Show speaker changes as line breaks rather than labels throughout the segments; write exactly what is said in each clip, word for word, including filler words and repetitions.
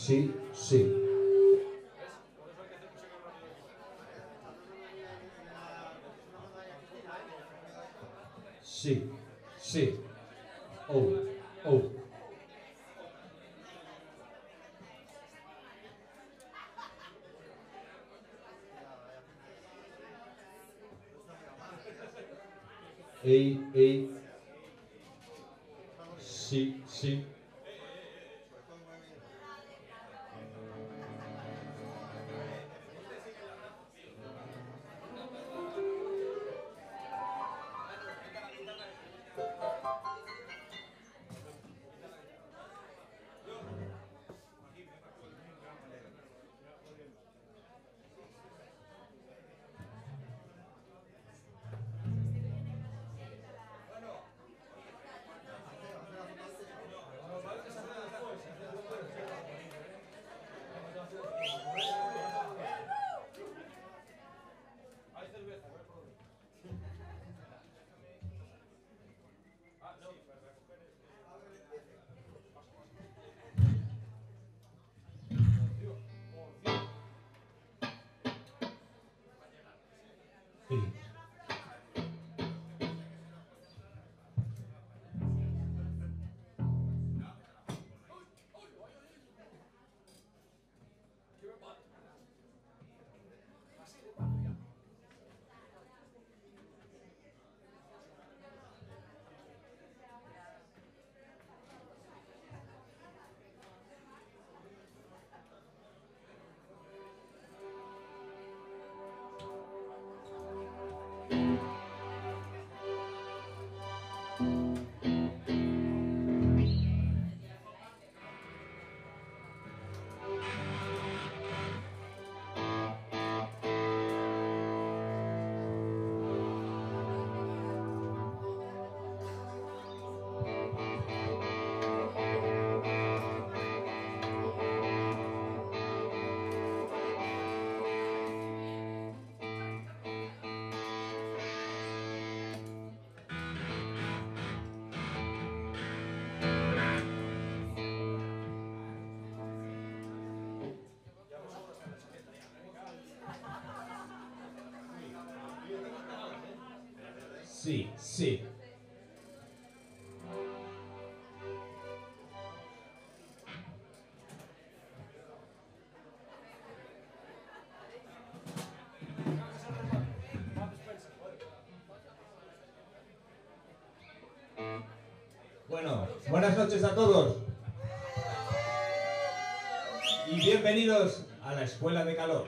sí, sí. Sí, sí. Oh, oh. Ey, ey. Sí, sí. Sí, sí. Bueno, buenas noches a todos. Y bienvenidos a la Escuela de Calor.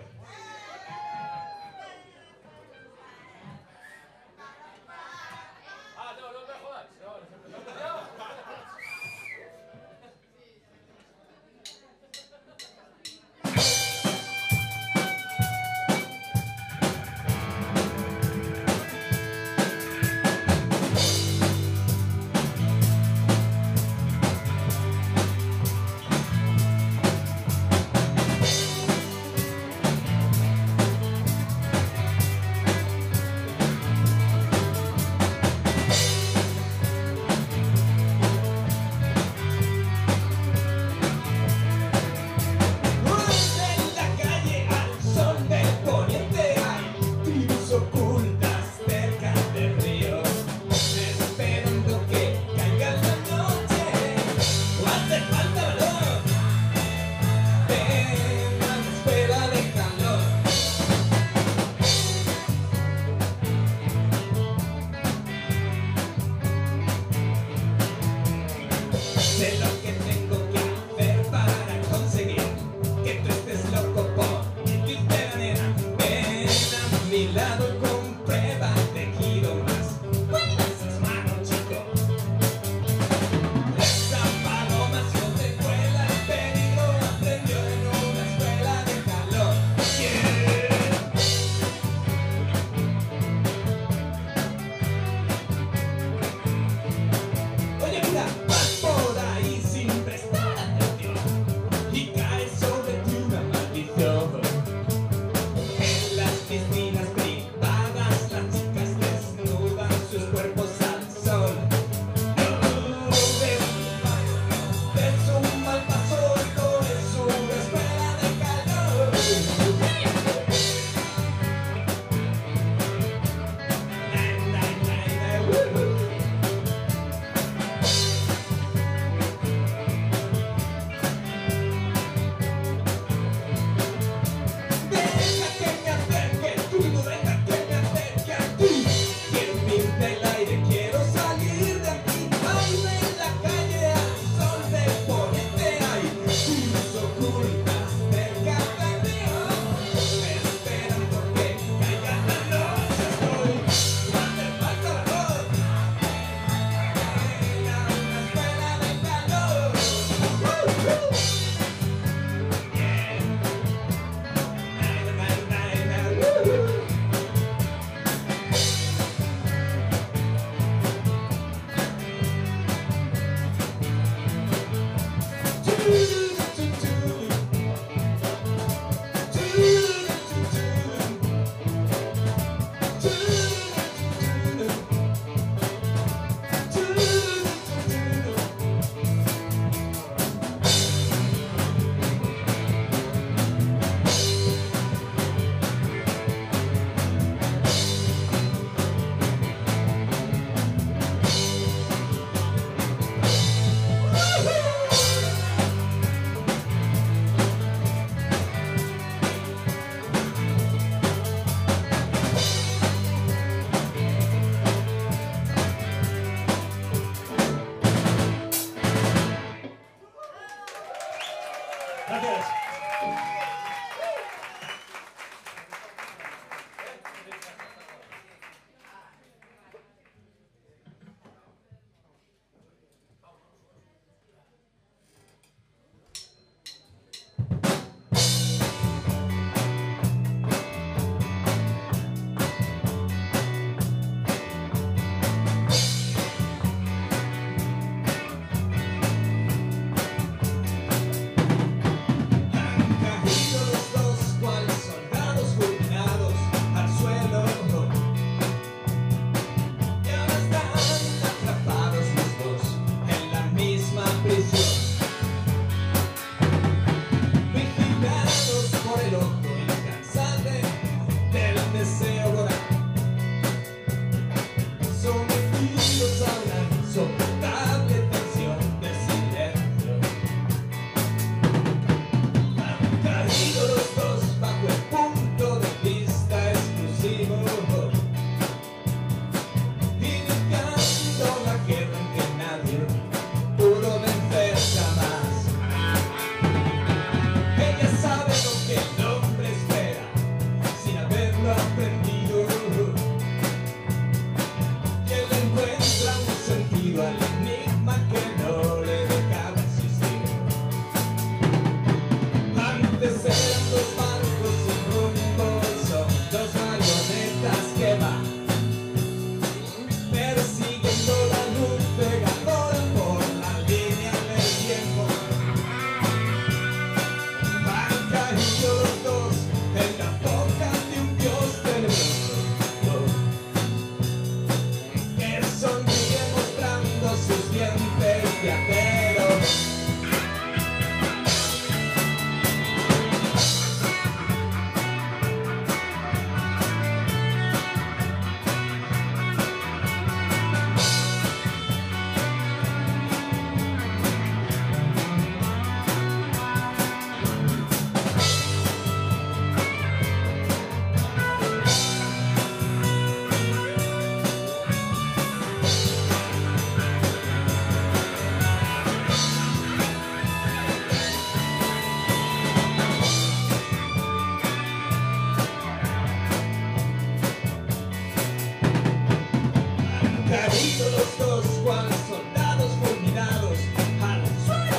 caído los dos cual soldados fulminados al suelo.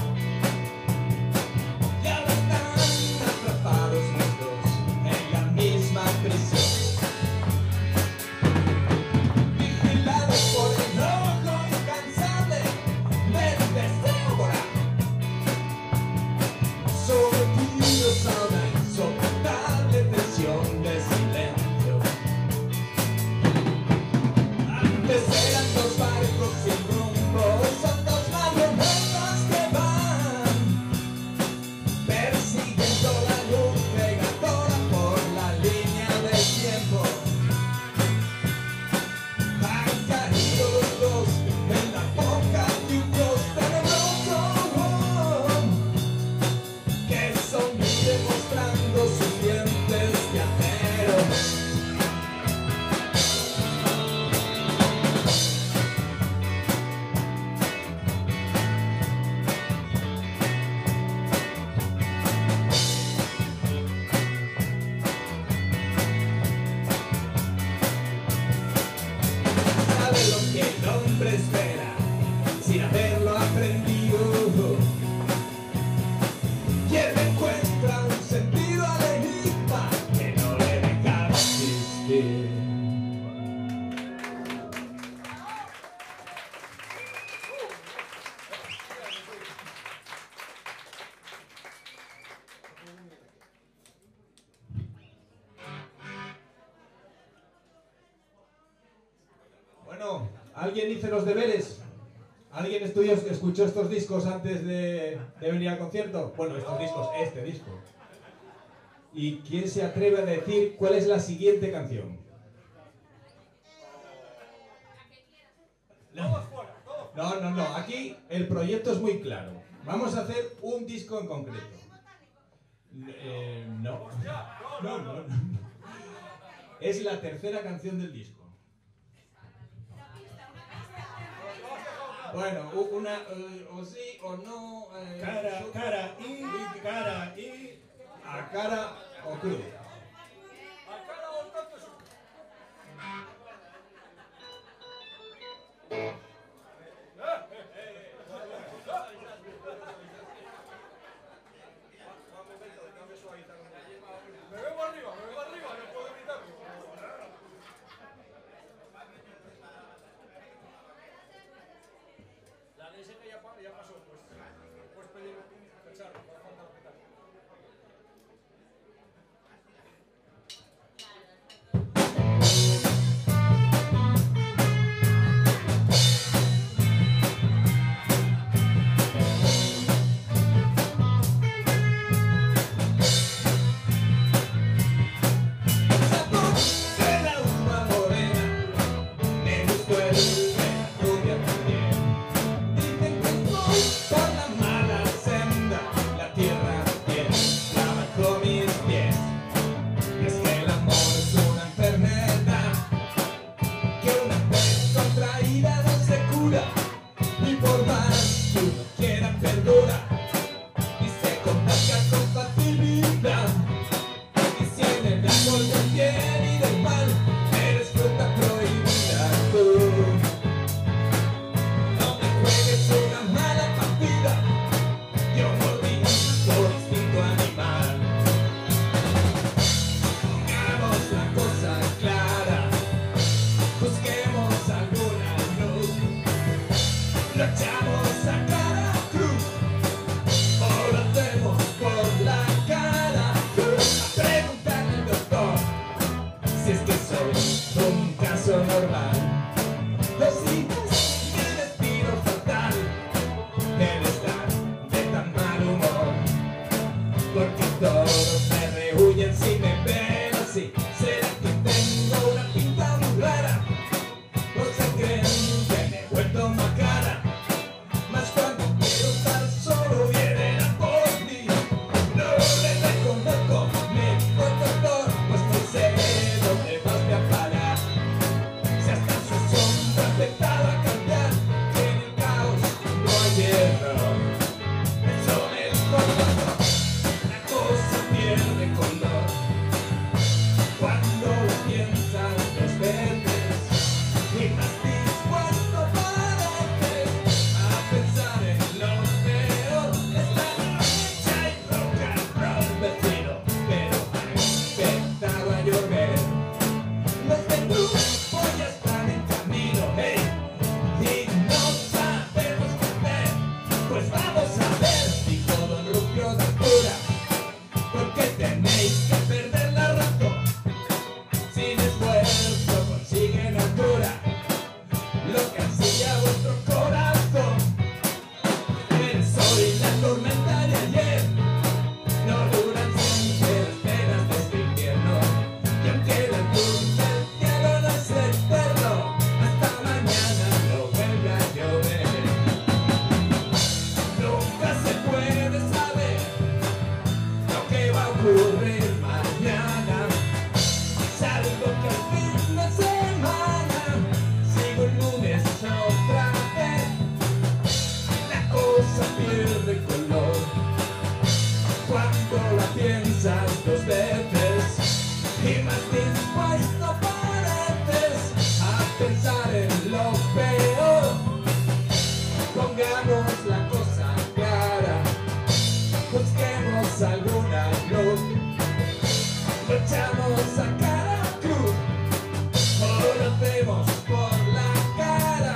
Y ahora están atrapados los dos en la misma prisión, vigilados por el ojo incansable del deseo moral, sometidos a una insoportable tensión de silencio. Antes eran dos barcos sin rumbo, son dos marionetas que van persiguiendo la luz cegadora por la línea del tiempo. Han caído los dos en la boca de un dios tenebroso que sonríe mostrando sus dientes de acero. Sabe lo que el hombre espera sin haberlo aprendido, y él encuentra un sentido al enigma que no le deja existir. Bueno, ¿alguien hizo los deberes? ¿Alguien estudió, escuchó estos discos antes de, de venir al concierto? Bueno, estos discos, este disco. ¿Y quién se atreve a decir cuál es la siguiente canción? No, no, no, no. Aquí el proyecto es muy claro. Vamos a hacer un disco en concreto. Eh, no. No, no, no. Es la tercera canción del disco. Bueno, u- una, eh, o sí o no. eh,
Cara,
su-
cara y, cara y.
A cara o cruz.
Me vengo arriba, me vengo arriba, no puedo evitarlo. La de ese que ya, pa- ya pasó, pues puedes pedir un cacharro para falta lo que tal.
De la uva morena, me gustó el de la rubia también. Dicen que voy por la mala senda, la tierra tiene la bajo mis pies. Y es que el amor es una enfermedad que una vez contraída no se cura, y por más que uno quiera perdura, y se contagia con facilidad. Y si en el árbol del bien y del mal eres fruta prohibida tú, no me juegues una mala partida, yo mordí por instinto animal. Hagamos la cosa clara, busquemos alguna luz, lo echamos a cara cruz, o lo hacemos por la cara cruz. A preguntarle al doctor si es que soy un caso normal. Los hijos mi destino fatal debe estar de tan mal humor, porque todos me rehuyen si me ven así. ¿Será que tengo una pinta muy rara? ¿O se creen que me he vuelto macana? Más cuando quiero estar solo vienen a por mí. No le reconozco, me dijo el doctor, pues no sé dónde más me a parar. Si hasta su sombra afectada a cambiar. pensar en lo peor. Pongamos la cosa clara, busquemos alguna luz, lo echamos a cara cruz o lo hacemos por la cara.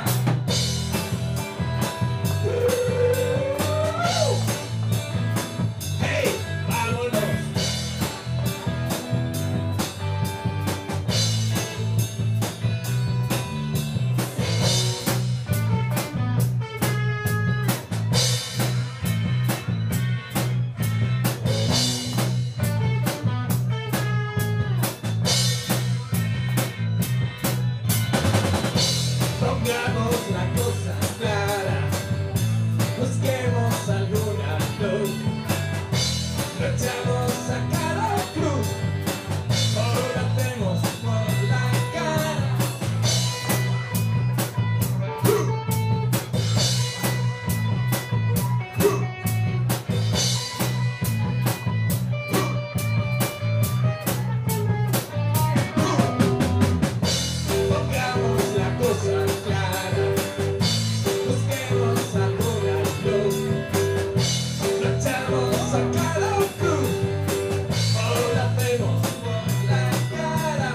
¡Hey! ¡Vámonos! Pongamos la cosa clara, busquemos alguna luz, lo echamos a cara cruz o lo hacemos por la cara. Pongamos la cosa clara, busquemos alguna luz, lo echamos a cara cruz o lo hacemos por la cara.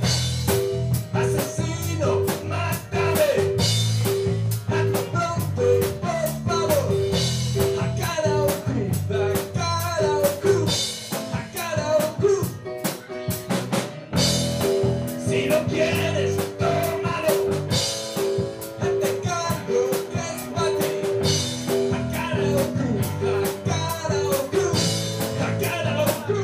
Asesino, mátame, hazlo pronto, por favor. A cara o cruz, a cara o cruz, a cara o cruz. Si no quieres, tómalo, hazte cargo que es para ti. A cara o cruz, a cara o cruz, a cara o cruz.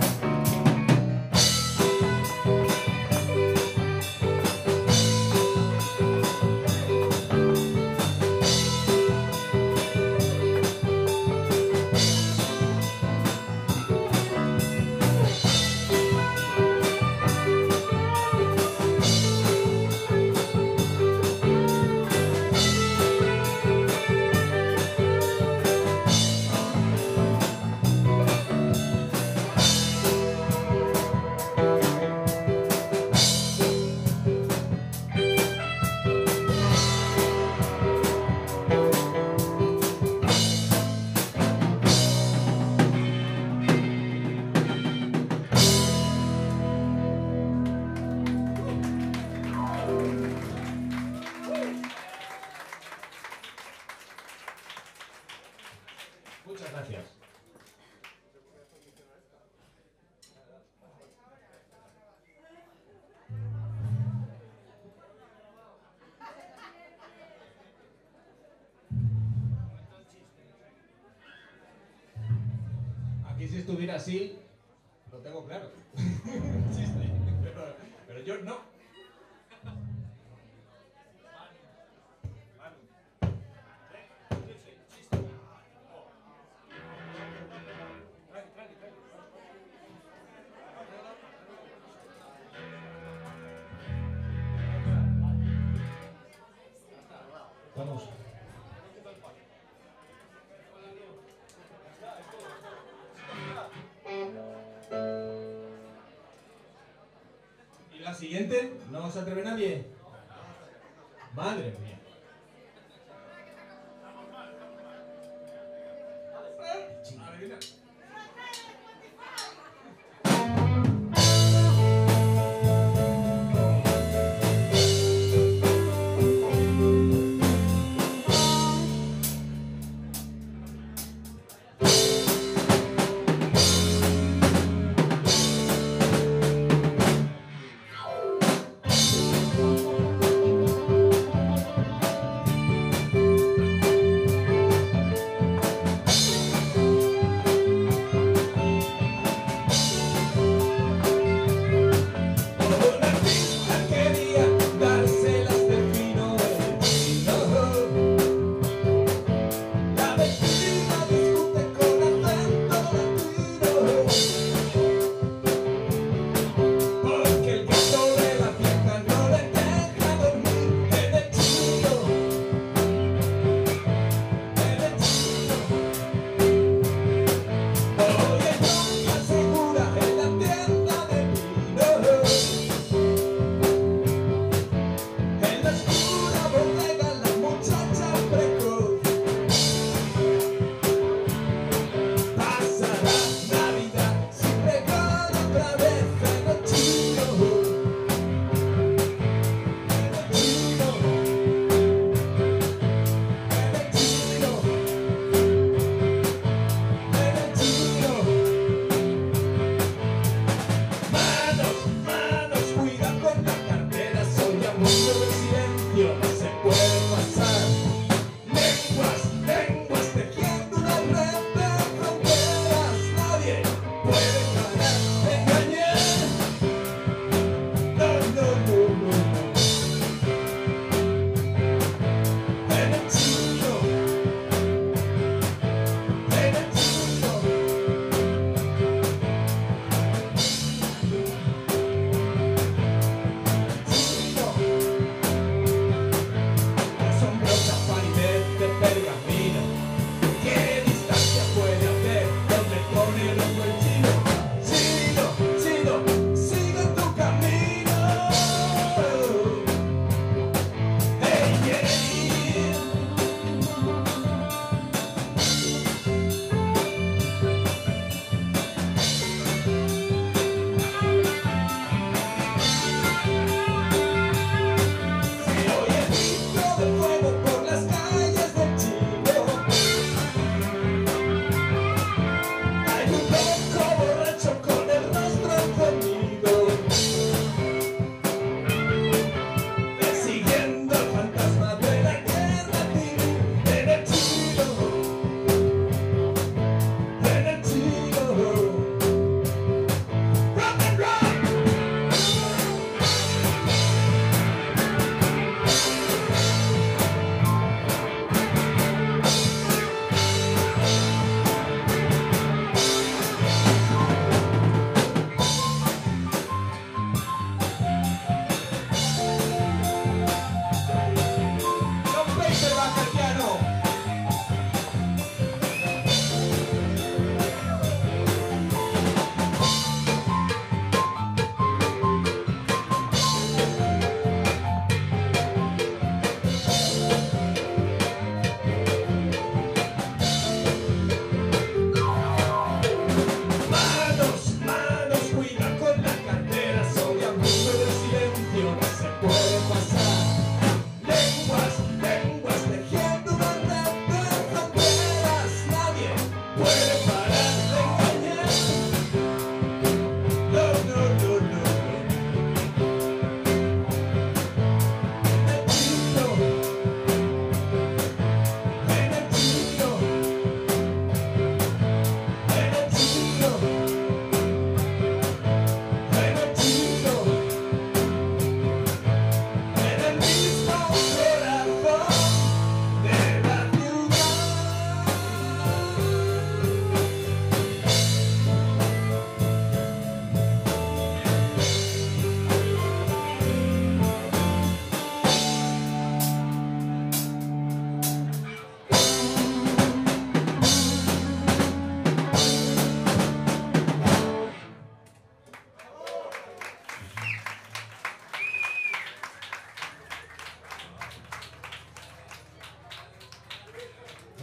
Muchas gracias. Aquí si estuviera así, lo tengo claro. Chiste, pero, pero yo no. Vamos. ¿Y la siguiente? ¿No se atreve nadie? Madre mía. Adivina.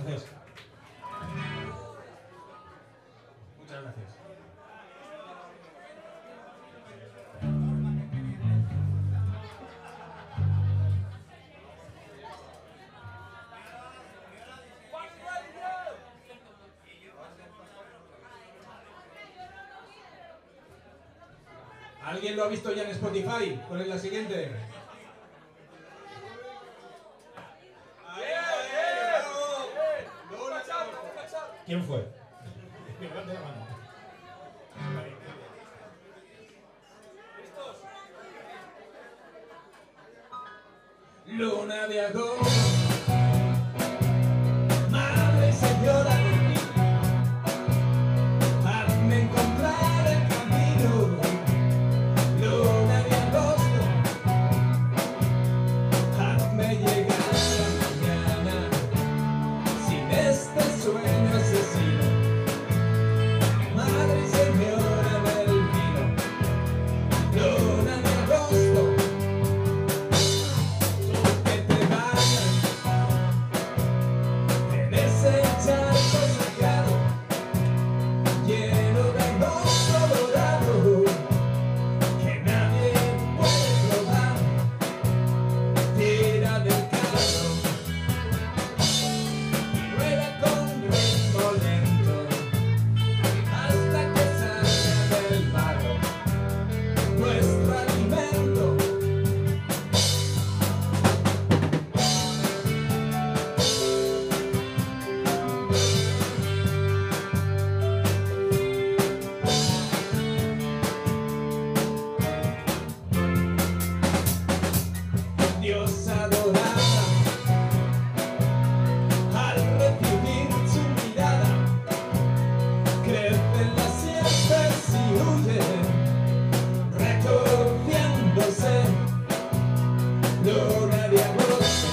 Gracias. Muchas gracias. ¿Alguien lo ha visto ya en Spotify? ¿Cuál es la siguiente? ¿Quién fue? Levante la mano. Luna de agosto, madre señora de mí, hazme encontrar el camino. Luna de agosto, hazme llegar a la mañana sin este sueño asesino. Madre señora del vino, luna de agosto, tú que te vayas en ese charco sagrado, lleno de agosto dorado, que nadie puede probar. Tira del carro y rueda con ritmo lento hasta que salga del barro nuestro alimento. Dios adorada, al recibir su mirada, crecen las sierpes y huyen, retorciéndose. Luna de agosto,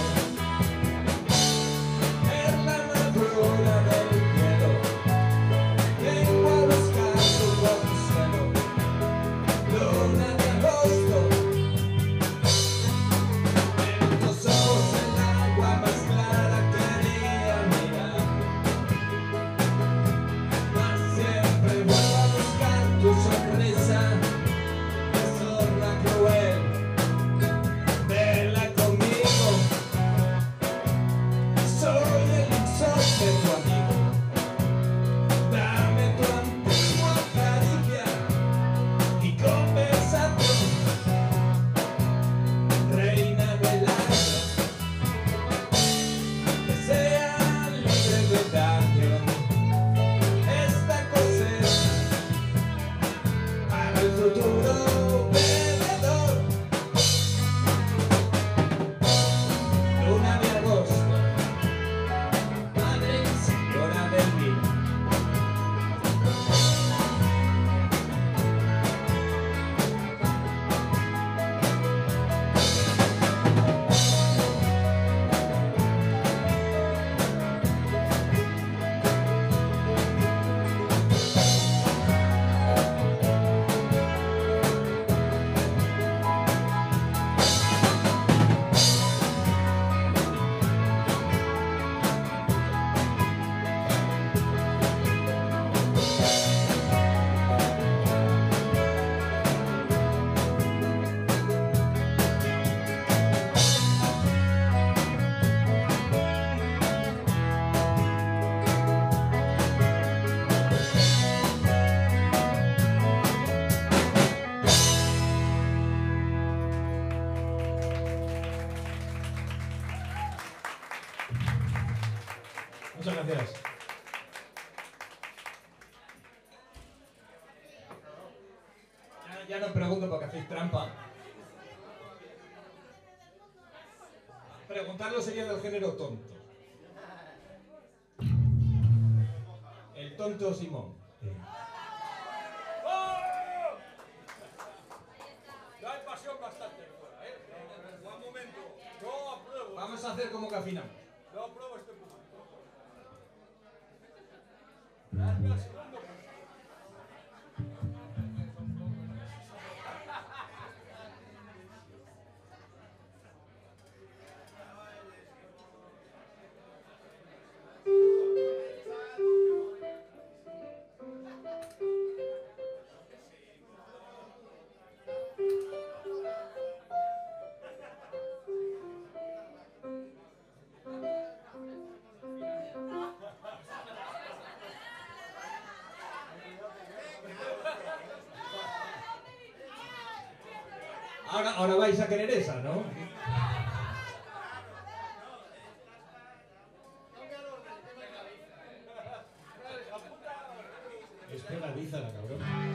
es la madura del cielo, vengo a buscar tu consuelo. Luna de agosto, en tus ojos el agua más clara quería mirar, mas siempre vuelvo a buscar tu sonrisa de zorra cruel. Vela conmigo, soy el luxor de tu amigo. Dame tu antigua caricia y conversación, reina del aire, que sea libre de daño esta cosecha para el futuro bebedor. Luna de agosto, madre señora del vino. Muchas gracias. Ya, ya no pregunto porque hacéis trampa. Preguntarlo sería del género tonto. El tonto Simón.
¡Oh! Ya hay pasión bastante fuera, ¿eh? Un momento. Yo apruebo.
Vamos a hacer como que afinamos.
Yo apruebo este punto. Dame al segundo punto.
Thank Ahora, ahora vais a querer esa, ¿no? Es pegadiza la cabrón.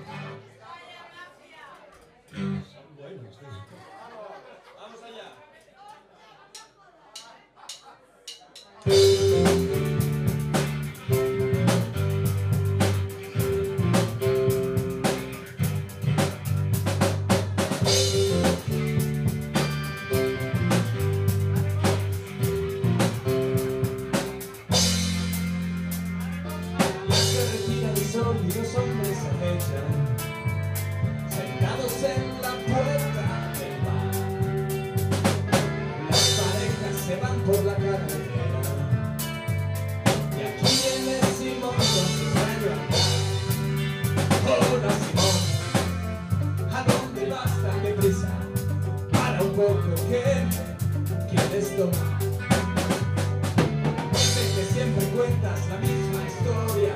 Son buenos, tío.
Vamos allá.
Y los hombres se acechan, sentados en la puerta del bar. Las parejas se van por la carretera y aquí viene Simón con su rayo andar. Hola Simón, ¿a dónde vas tan deprisa? Para un poco que quieres tomar. Sé que siempre cuentas la misma historia.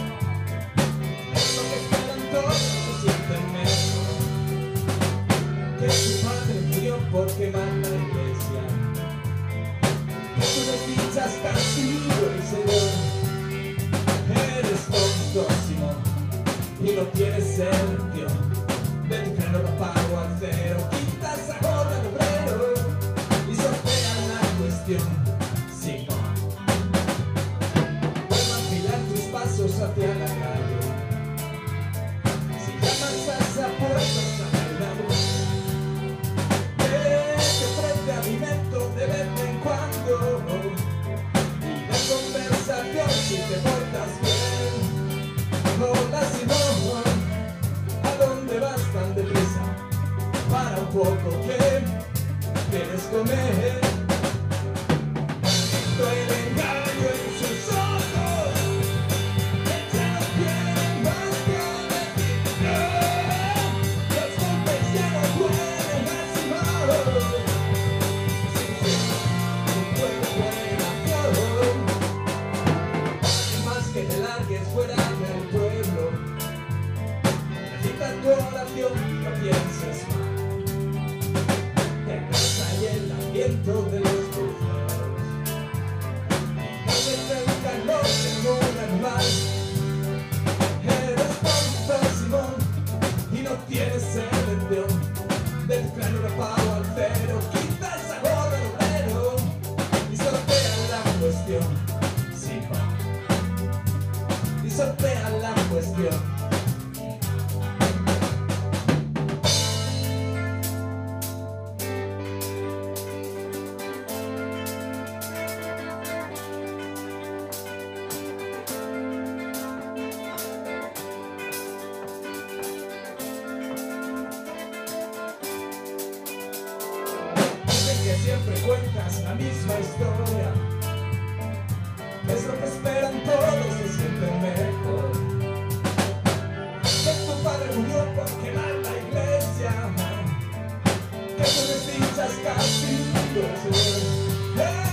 Todos se sienten mejor, que su padre murió por quemar la iglesia, que tú le fichas castigo y señor. Eres tonto, Simón, y no tienes sentido. De tu freno lo pago al cero, quitas a gorra al obrero y sortean la cuestión, Simón. Vuelve a afilar tus pasos hacia la calle. Llamas a esa puerta, saca la voz, que te ofrece alimento de vez en cuando y de conversación si te portas bien. Hola Simón, ¿a dónde vas tan deprisa? Para un poco que quieres comer. No hay engaño en sus ojos, ya no quieren más que fuera del pueblo, recita tu oración y no pienses mal. Tendrás ahí el aliento de los cruceros, y desde el calor de un animal. Eres tonto, Simón, y no tienes selección. Del plano de pago al cero, quita esa gorra al obrero y sortea la cuestión, Simón. Y sortea la cuestión. Dicen que siempre cuentas la misma historia. Es lo que esperan todos, se sienten mejor. Que tu padre murió por quemar la iglesia, que tú le fichas castigo, Señor.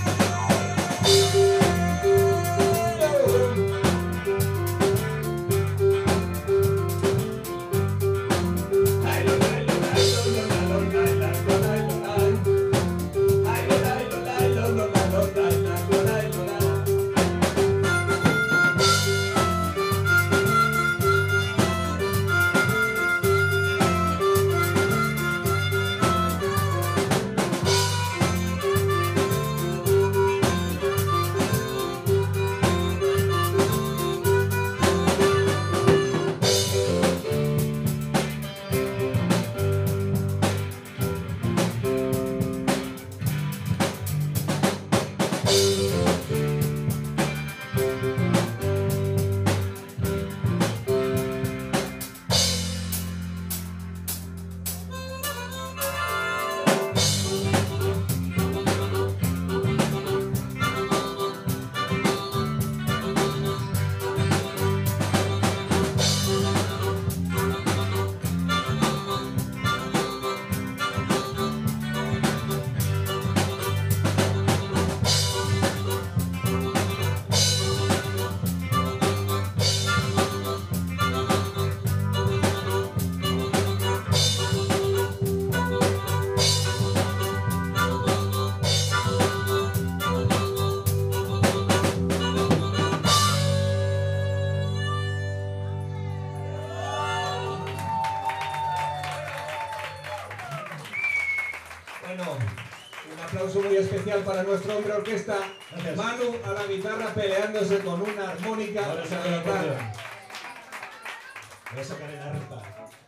muy especial para nuestro hombre orquesta,
Gracias.
Manu a la guitarra peleándose con una armónica.
Ahora saco el acordeón. Voy a sacar el arpa.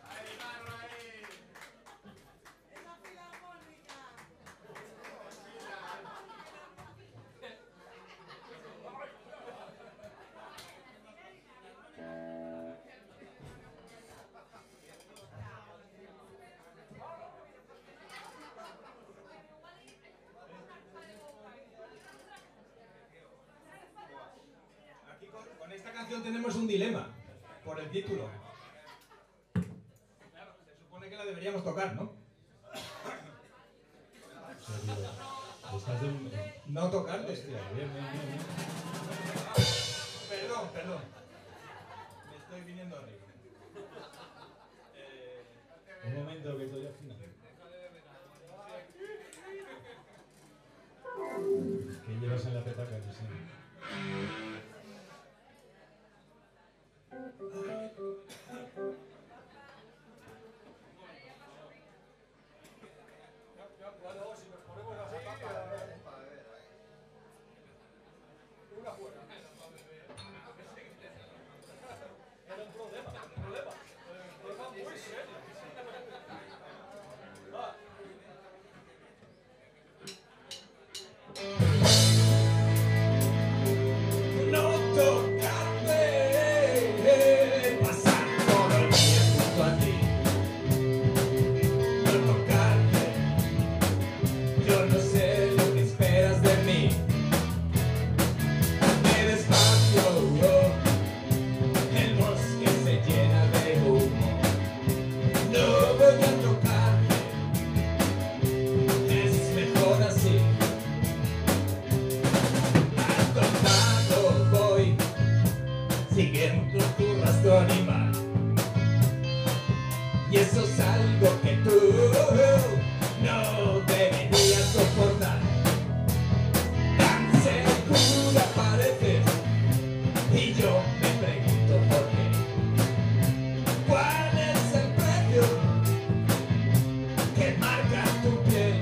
Aquí con, con esta canción tenemos un dilema por el título. Claro, se supone que la deberíamos tocar, ¿no?
Estás de un...
No tocar,
Hostia, bien, bien, bien, bien.
Perdón, perdón. Me estoy viniendo arriba. Eh,
Un momento que estoy afinando. ¿Qué llevas en la petaca, Cristina?
No tocarte, pasar todo el día junto a ti. No tocarte, yo no sé lo que esperas de mí. Me despacio, oh, el bosque se llena de humo. No voy a tocarte, es mejor así. Atontado voy, siguiendo tu rastro animal. Y eso es algo que tú no deberías soportar. Tan segura pareces, y yo me pregunto por qué. ¿Cuál es el precio que marca tu piel?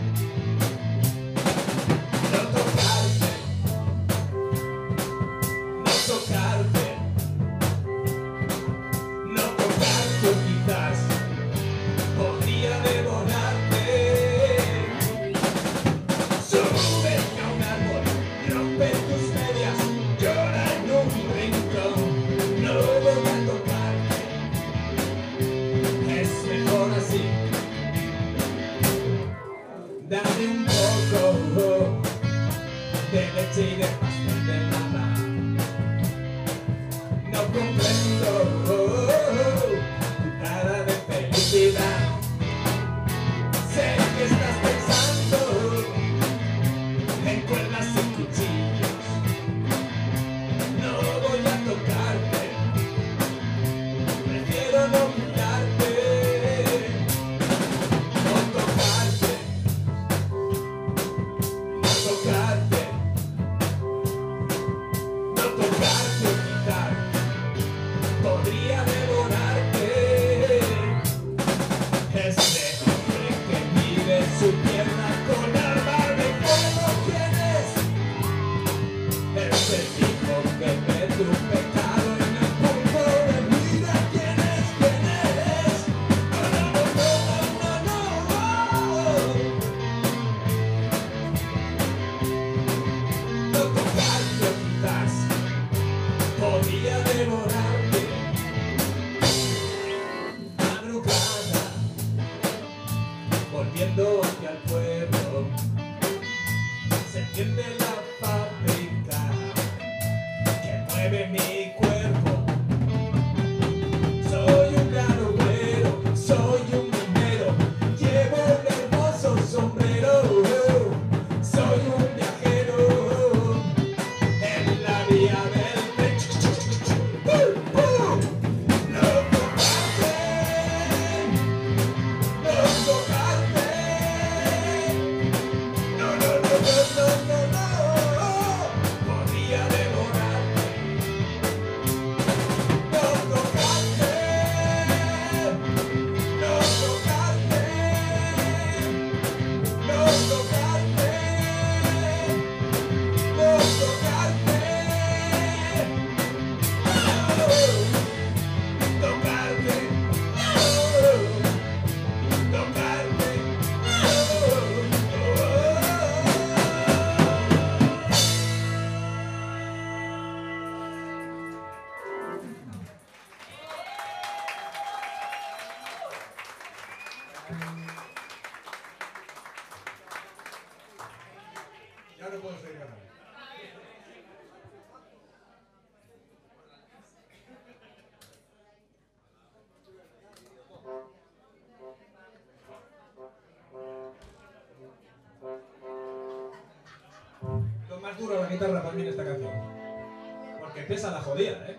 No tocarte, no tocarte, no tocarte quizás podría devorarte. Súbete a un árbol, rompe tus medias, llora en un rincón. No voy a tocarte, es mejor así. Dame un poco de leche y de pastel de nata. No comprendo tu cara de felicidad. Sé que estás pensando en cuerdas y cuchillos. No voy a tocarte, prefiero no mirarte. No tocarte, no tocarte, no tocarte o quitar, podría devorarte. Este hombre que mide su pierna con arma de fuego, ¿quién es? Es el tipo que ve tu pecado en el punto de mira. ¿Quién es? ¿Quién es? No, no, no, no, no, no, no. No tocarte o quizás podría devorarte. Madrugada, volviendo hacia el pueblo, se enciende la fábrica que mueve mi cuerpo. Soy un gran obrero, soy un minero, llevo un hermoso sombrero. Soy un viajero en la vía del tren. No tocarte, no tocarte. No, no, no, no, no, no, no.
Ya no puedo seguir ganando. Lo más duro la guitarra para mí en esta canción. Porque pesa la jodida, ¿eh?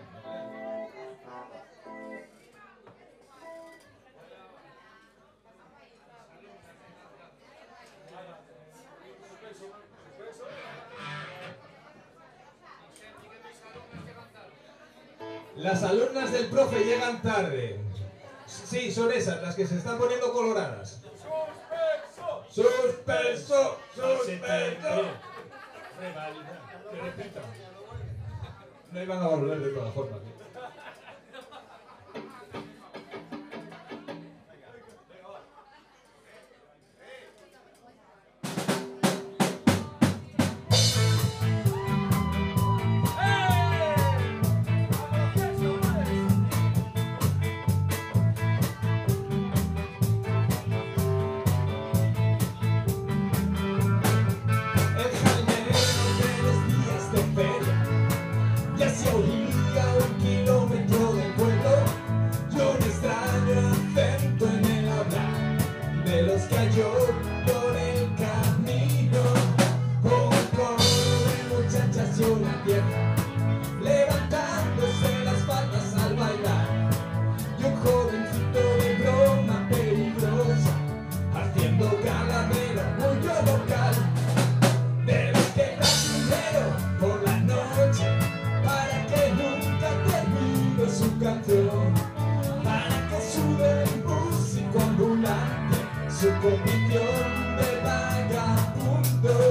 Las alumnas del profe llegan tarde. Sí, son esas, las que se están poniendo coloradas. ¡Suspenso! ¡Suspenso! ¡Suspenso! Revalida. Que repita. No iban a volver de todas formas. ¿Sí? Levantándose las patas al bailar, y un jovencito de broma peligrosa, haciendo calavera muy local, de los que dan dinero por la noche, para que nunca termine su canción, para que sube el músico ambulante, su condición de vagabundo.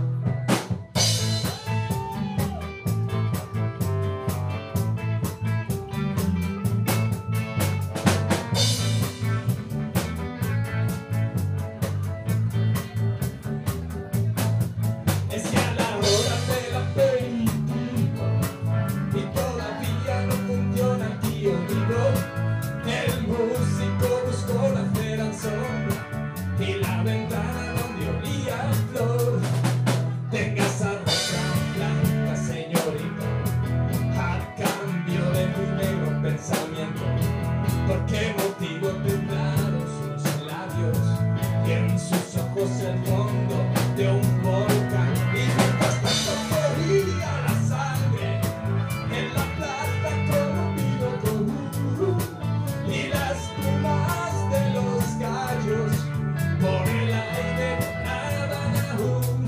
¿Por qué motivo tendrán sus labios y en sus ojos el fondo de un volcán? Y mientras tanto corría la sangre en la plaza con un vino común y las plumas de los gallos por el aire nadaban aún.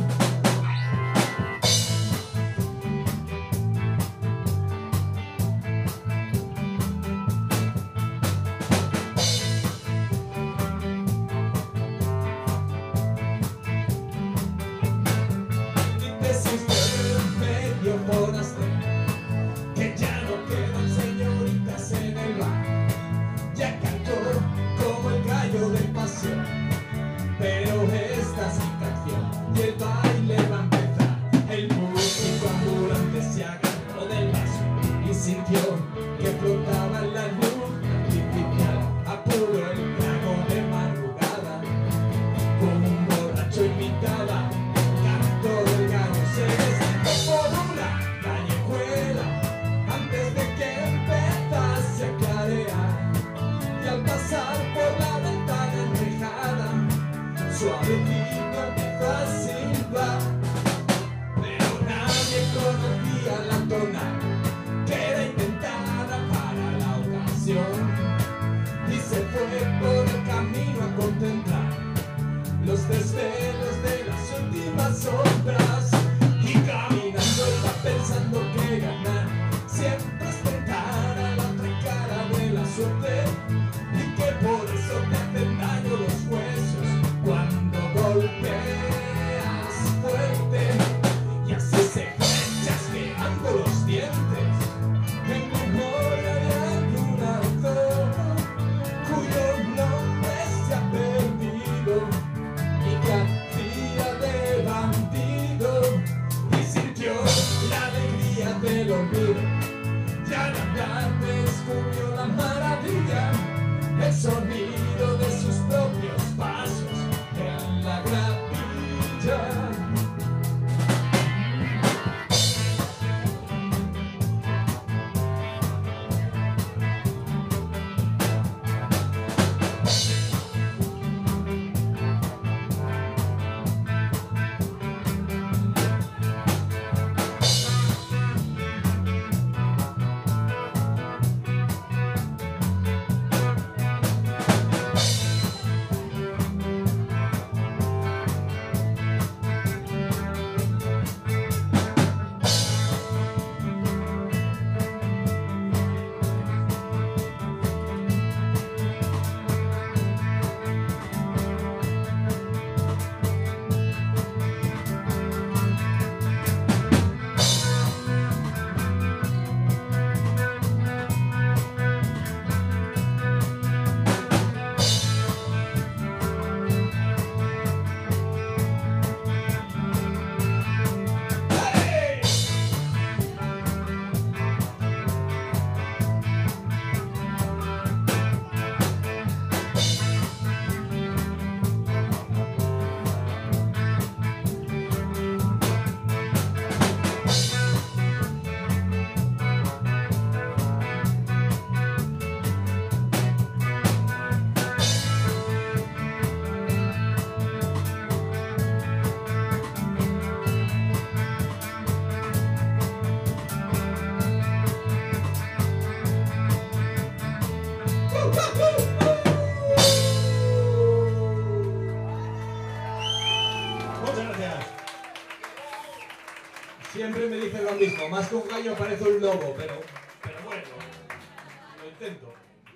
Que ya no quedan señoritas en el bar, ya cantó como el gallo de pasión, pero esta sin canción y el baile va a empezar. El músico ambulante se agarró del vaso y sintió que flotaba en la luz artificial, apuró el trago de madrugada, como un borracho imitaba, cantó el gallo, se deslizó por una callejuela antes de que empezase a clarear, y al pasar por la ventana enrejada suavecito empezó a silbar, pero nadie conocía la tonada que era inventada para la ocasión, y se fue por el camino a contemplar los desvelos de las últimas sombras, y caminando iba pensando que ganar siempre es tentar a la otra cara de la suerte, y que por eso te hacen daño los huesos cuando golpeas fuerte, y así se fue chasqueando los dientes en memoria de algún autor cuyo nombre se ha perdido y que hacía de bandido. Siempre me dicen lo mismo, más que un gallo parece un lobo, pero, pero bueno, lo intento.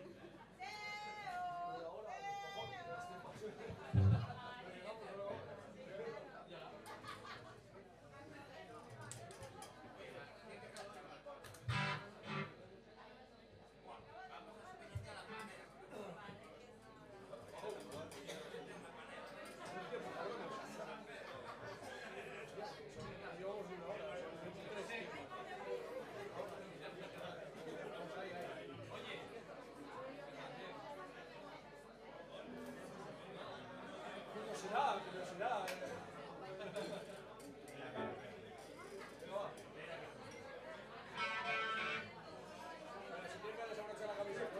Curiosidad, curiosidad. Si tiene que desabrochar la camiseta,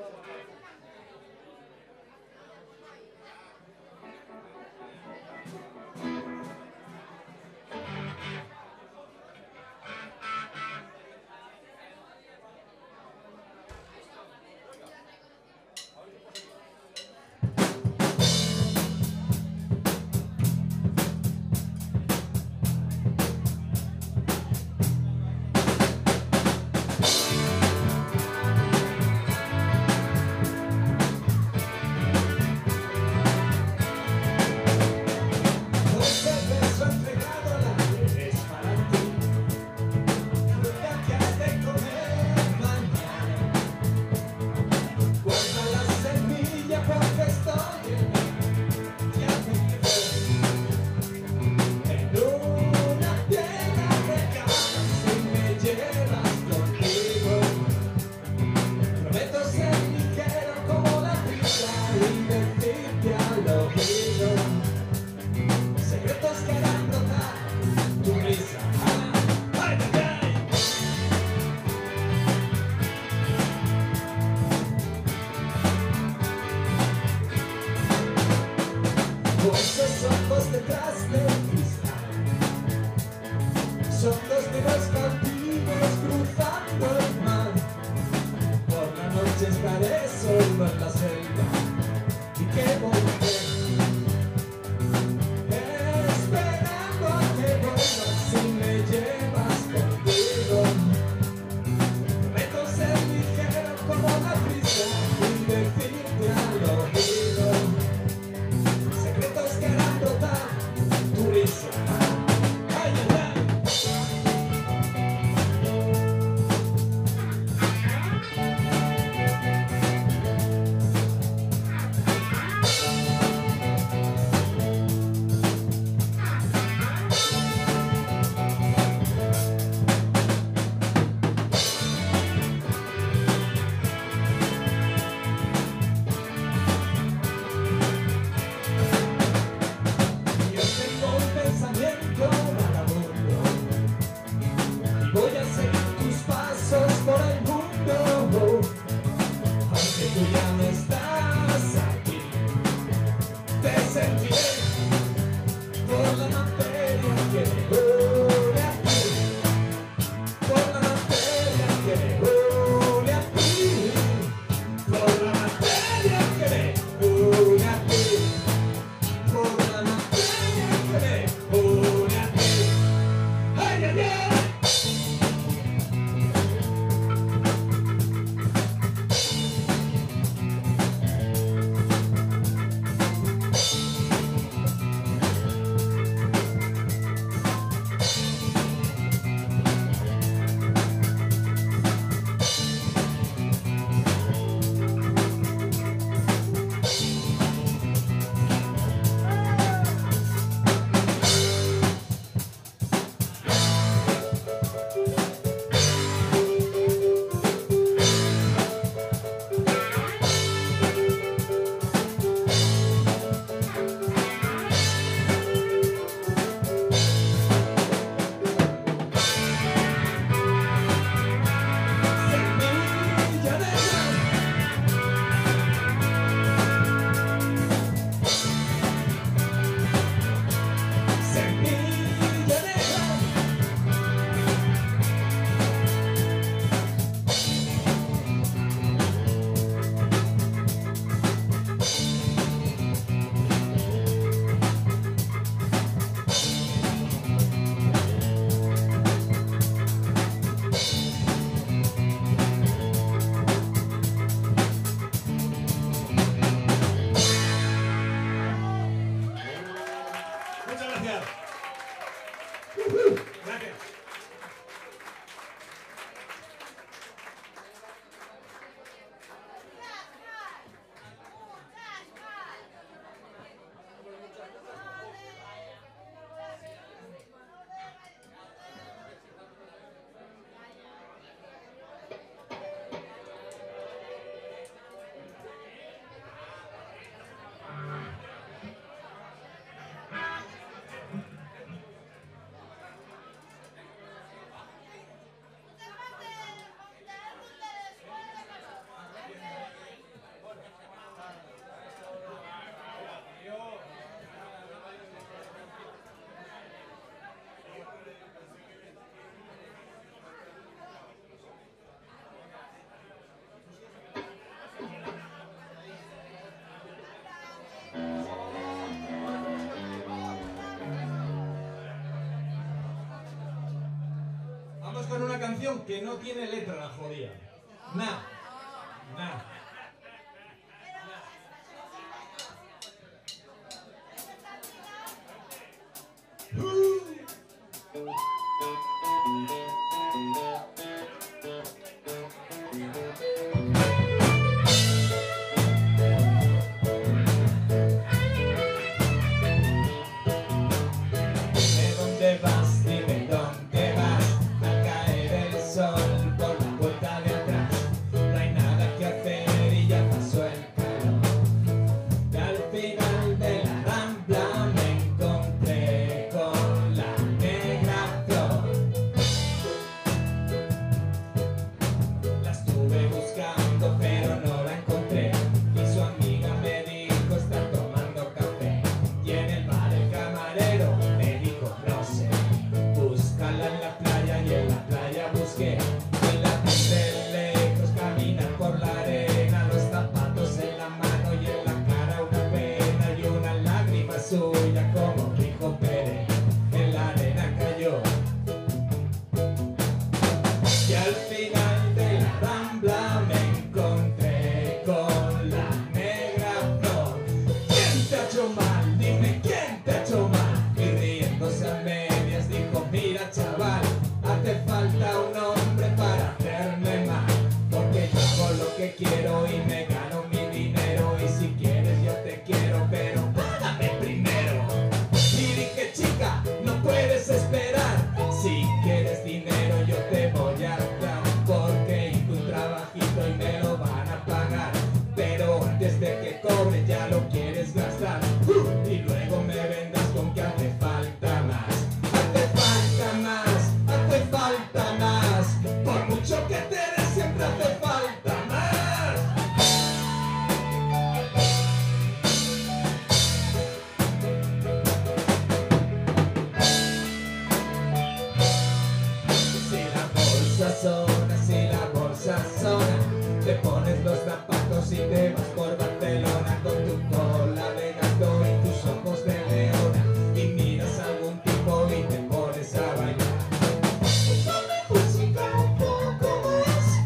son los negros cautivos cruzando el mar. Por la noche estaré solo en la selva y que volveré, esperando a que vuelvas si me llevas contigo. Prometo ser ligero como la brisa y decirte al oído secretos que harán brotar tu risa. Ay, ay, ay. Gracias. Vamos con una canción que no tiene letra, la jodida. Nah. Nah.
¿De dónde vas? Dime dónde vas. Al caer el sol por la puerta de atrás, no hay nada que hacer y ya pasó el calor. Y al final de la rambla me encontré con la negra flor. La estuve buscando pero no la encontré, y su amiga me dijo está tomando café. Y en el bar el camarero me dijo no sé, búscala en la playa, y en la playa busqué. Y la vi de lejos caminar por la arena, los zapatos en la mano y en la cara una pena y una lágrima suya como dijo Pérez en la arena cayó. Y al final de la rambla me encontré con la negra flor. ¿Quién te ha hecho mal? Dime quién te ha hecho mal. Y riéndose a medias dijo mira chaval, hace falta un hombre para hacerme mal, porque yo hago lo que quiero y me gano mi dinero, y si quieres yo te quiero pero págame primero. Y dije chica, no puedes esperar, si quieres dinero yo te voy a dar, porque hice un trabajito y me lo van a pagar, pero antes de que cobre ya lo quieres gastar. Uh, y luego me vendas con que hace falta más, hace falta más, hace falta más, por mucho que te des siempre hace falta más. Si la bolsa sona, si la bolsa sona, te pones los zapatos y te vas por Barcelona con tu cola de gato y tus ojos de leona, y miras a algún tipo y te pones a bailar. Ponme música un poco más.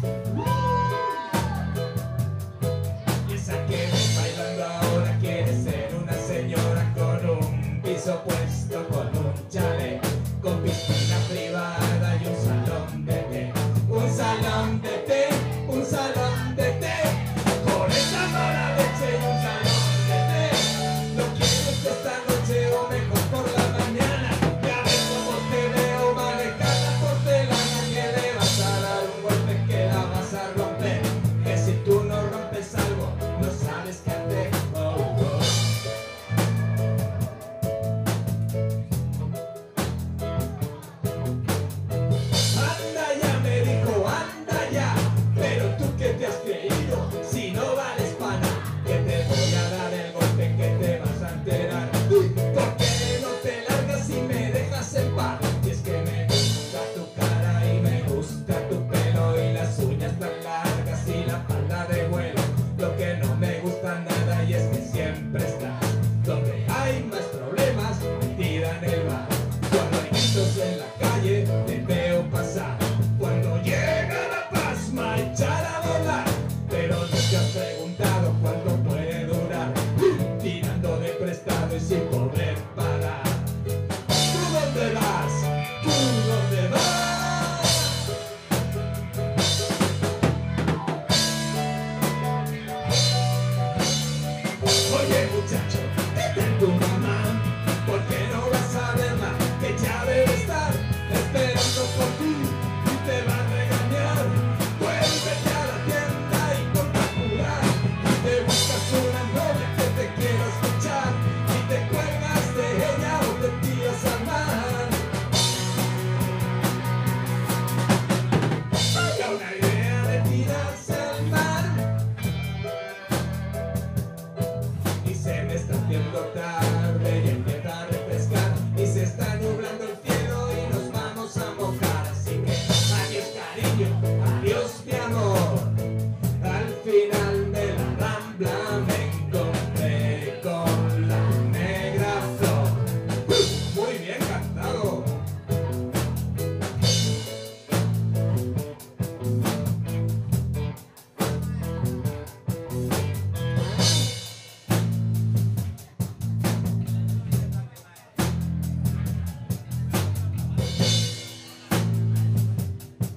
Y esa que ves bailando ahora quiere ser una señora con un piso puesto, con un chalet, con piscina privada y un salón de té, un salón de té, un salón de té, con esa mala leche y un salón de té. ¿No quieres esta noche o mejor por la mañana? Ya ves cómo te veo manejar la porcelana, que le vas a dar un golpe que la vas a romper, que si tú no rompes algo no sabes qué hacer. Oh, oh. Anda ya, me dijo, anda ya, pero tú que te has creído, si no vales para nada, que te voy a dar el golpe que te vas a enterar. ¿Por qué no te largas y me dejas en paz? Y es que me gusta tu cara y me gusta tu pelo y las uñas tan largas y la falda de vuelo. Lo que no me gusta nada y es que siempre estás donde hay más problemas, metida en el bar. Cuando hay gritos en la calle te veo pasar, cuando llega la pasma echar a volar, pero no te has preguntado cuánto puede durar, tirando de prestado y sin poder parar. ¿Tú dónde vas? ¿Tú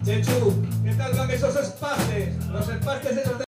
Chechu, ¿qué tal van esos espastes? Los espastes esos de